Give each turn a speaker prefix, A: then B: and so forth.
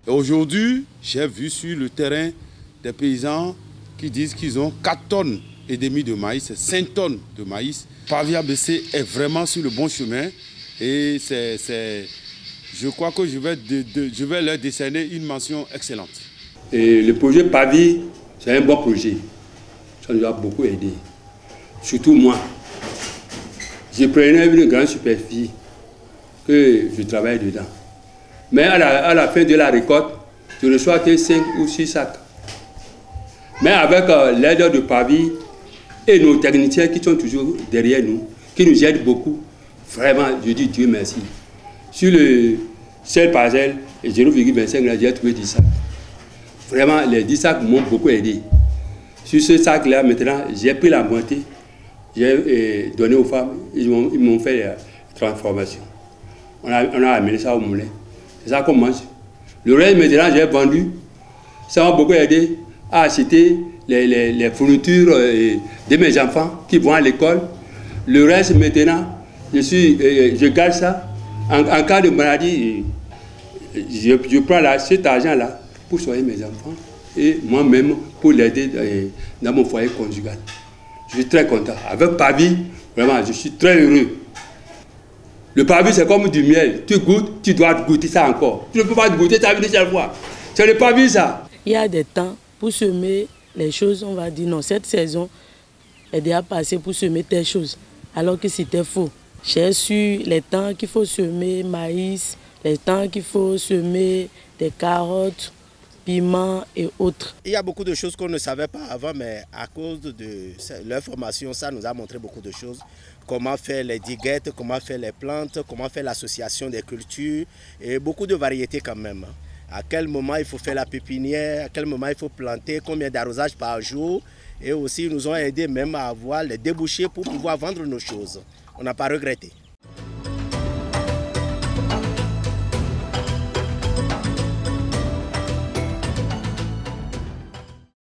A: Aujourd'hui, j'ai vu sur le terrain des paysans qui disent qu'ils ont 4 tonnes et demie de maïs, 5 tonnes de maïs. Pavie ABC est vraiment sur le bon chemin et je crois que je vais leur décerner une mention excellente.
B: Et le projet Pavie, c'est un bon projet. Ça nous a beaucoup aidé. Surtout moi. Je prenais une grande superficie que je travaille dedans. Mais à la fin de la récolte, je reçois que 5 ou 6 sacs. Mais avec l'aide de Pavie et nos techniciens qui sont toujours derrière nous, qui nous aident beaucoup, vraiment, je dis Dieu merci. Sur le seul parcelle, 0,25, j'ai trouvé 10 sacs. Vraiment, les 10 sacs m'ont beaucoup aidé. Sur ce sac-là, maintenant, j'ai pris la moitié, j'ai donné aux femmes, ils m'ont fait la transformation. On a amené ça au moulin. C'est ça qu'on mange. Le reste, maintenant, j'ai vendu. Ça m'a beaucoup aidé à acheter les fournitures de mes enfants qui vont à l'école. Le reste, maintenant, je garde ça. En cas de maladie, je prends cet argent-là pour soigner mes enfants et moi-même pour l'aider dans mon foyer conjugal. Je suis très content. Avec Pavie, vraiment, je suis très heureux. Le Pavie, c'est comme du miel. Tu goûtes, tu dois goûter ça encore. Tu ne peux pas goûter ça une seule fois. C'est le Pavie, ça.
C: Il y a des temps pour semer les choses, on va dire non, cette saison est déjà passée pour semer telle chose, alors que c'était faux. J'ai su les temps qu'il faut semer maïs, les temps qu'il faut semer des carottes, piments et autres.
D: Il y a beaucoup de choses qu'on ne savait pas avant, mais à cause de leur formation, ça nous a montré beaucoup de choses. Comment faire les diguettes, comment faire les plantes, comment faire l'association des cultures et beaucoup de variétés quand même. À quel moment il faut faire la pépinière, à quel moment il faut planter, combien d'arrosage par jour. Et aussi, ils nous ont aidé même à avoir les débouchés pour pouvoir vendre nos choses. On n'a pas regretté.